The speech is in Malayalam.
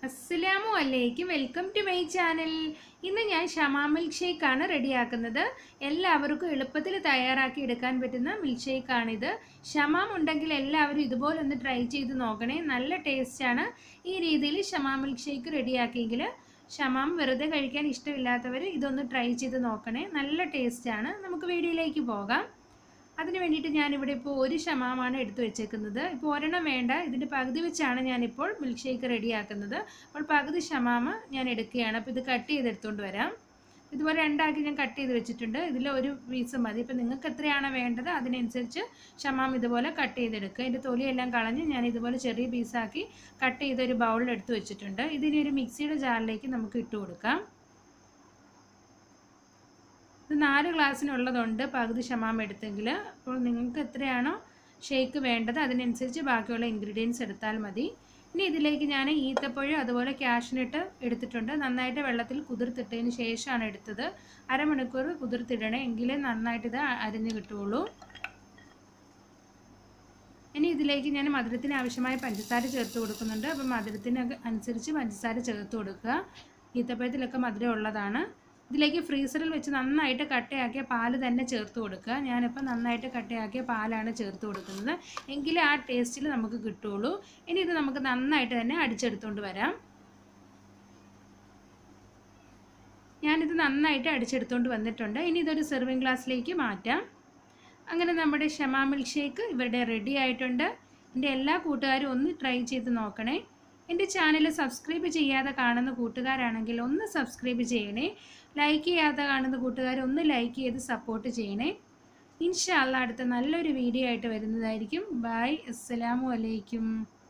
അസ്സലാമു അലൈക്കും. Welcome to my channel. ഇന്ന് ഞാൻ ഷമാ മിൽക്ക് ഷേക്കാണ് റെഡിയാക്കുന്നത്. എല്ലാവർക്കും എളുപ്പത്തിൽ തയ്യാറാക്കി എടുക്കാൻ പറ്റുന്ന മിൽക്ക് ഷേക്കാണിത്. ഷമാം ഉണ്ടെങ്കിൽ എല്ലാവരും ഇതുപോലെ ഒന്ന് ട്രൈ ചെയ്ത് നോക്കണേ. നല്ല ടേസ്റ്റാണ്. ഈ രീതിയിൽ ഷമാ മിൽക്ക് ഷേക്ക് റെഡിയാക്കിയെങ്കിൽ ഷമാം വെറുതെ കഴിക്കാൻ ഇഷ്ടമില്ലാത്തവർ ഇതൊന്ന് ട്രൈ ചെയ്ത് നോക്കണേ. നല്ല ടേസ്റ്റാണ്. നമുക്ക് വീഡിയോയിലേക്ക് പോകാം. അതിന് വേണ്ടിയിട്ട് ഞാനിവിടെ ഇപ്പോൾ ഒരു ഷമാമാണ് എടുത്തു വെച്ചേക്കുന്നത്. ഇപ്പോൾ ഒരെണ്ണം വേണ്ട, ഇതിൻ്റെ പകുതി വെച്ചാണ് ഞാനിപ്പോൾ മിൽക്ക് ഷേക്ക് റെഡിയാക്കുന്നത്. അപ്പോൾ പകുതി ഷമാമ് ഞാൻ എടുക്കുകയാണ്. അപ്പോൾ ഇത് കട്ട് ചെയ്തെടുത്തുകൊണ്ട് വരാം. ഇതുപോലെ രണ്ടാക്കി ഞാൻ കട്ട് ചെയ്ത് വെച്ചിട്ടുണ്ട്. ഇതിൽ ഒരു പീസ് മതി. ഇപ്പോൾ നിങ്ങൾക്ക് എത്രയാണോ വേണ്ടത് അതിനനുസരിച്ച് ഷമാം ഇതുപോലെ കട്ട് ചെയ്തെടുക്കുക. ഇതിൻ്റെ തൊലിയെല്ലാം കളഞ്ഞ് ഞാൻ ഇതുപോലെ ചെറിയ പീസാക്കി കട്ട് ചെയ്തൊരു ബൗളിൽ എടുത്ത് വെച്ചിട്ടുണ്ട്. ഇതിനെ ഒരു മിക്സിയുടെ ജാറിലേക്ക് നമുക്ക് ഇട്ട് കൊടുക്കാം. ഇത് 4 ഗ്ലാസ്സിനുള്ളതുണ്ട് പകുതി ഷമാം എടുത്തെങ്കിൽ. അപ്പോൾ നിങ്ങൾക്ക് എത്രയാണോ ഷേക്ക് വേണ്ടത് അതിനനുസരിച്ച് ബാക്കിയുള്ള ഇൻഗ്രീഡിയൻസ് എടുത്താൽ മതി. ഇനി ഇതിലേക്ക് ഞാൻ ഈത്തപ്പഴം അതുപോലെ കാഷ്നട്ട് എടുത്തിട്ടുണ്ട്. നന്നായിട്ട് വെള്ളത്തിൽ കുതിർത്തിട്ടതിന് ശേഷമാണ് എടുത്തത്. അരമണിക്കൂർ കുതിർത്തിടണേ, എങ്കിലേ നന്നായിട്ട് ഇത് അരിഞ്ഞ് കിട്ടുകയുള്ളൂ. ഇനി ഇതിലേക്ക് ഞാൻ മധുരത്തിന് ആവശ്യമായ പഞ്ചസാര ചേർത്ത് കൊടുക്കുന്നുണ്ട്. അപ്പോൾ മധുരത്തിന് അനുസരിച്ച് പഞ്ചസാര ചേർത്ത് കൊടുക്കുക. ഈത്തപ്പഴത്തിലൊക്കെ മധുരം ഉള്ളതാണ്. ഇതിലേക്ക് ഫ്രീസറിൽ വെച്ച് നന്നായിട്ട് കട്ടയാക്കിയ പാൽ തന്നെ ചേർത്ത് കൊടുക്കുക. ഞാനിപ്പോൾ നന്നായിട്ട് കട്ടയാക്കിയ പാലാണ് ചേർത്ത് കൊടുക്കുന്നത്, എങ്കിലേ ആ ടേസ്റ്റിൽ നമുക്ക് കിട്ടുകയുള്ളൂ. ഇനി ഇത് നമുക്ക് നന്നായിട്ട് തന്നെ അടിച്ചെടുത്തുകൊണ്ട് വരാം. ഞാനിത് നന്നായിട്ട് അടിച്ചെടുത്തുകൊണ്ട് വന്നിട്ടുണ്ട്. ഇനി ഇതൊരു സെർവിങ് ഗ്ലാസ്സിലേക്ക് മാറ്റാം. അങ്ങനെ നമ്മുടെ ഷമാ മിൽക്ക് ഷേക്ക് ഇവിടെ റെഡി ആയിട്ടുണ്ട്. എൻ്റെ എല്ലാ കൂട്ടുകാരും ഒന്ന് ട്രൈ ചെയ്ത് നോക്കണേ. എൻ്റെ ചാനൽ സബ്സ്ക്രൈബ് ചെയ്യാതെ കാണുന്ന കൂട്ടുകാരാണെങ്കിൽ ഒന്ന് സബ്സ്ക്രൈബ് ചെയ്യണേ. ലൈക്ക് ചെയ്യാതെ കാണുന്ന കൂട്ടുകാർ ഒന്ന് ലൈക്ക് ചെയ്ത് സപ്പോർട്ട് ചെയ്യണേ. ഇൻഷാ അല്ലാഹ് അടുത്ത നല്ലൊരു വീഡിയോ ആയിട്ട് വരുന്നതായിരിക്കും. ബൈ. അസ്സലാമു അലൈക്കും.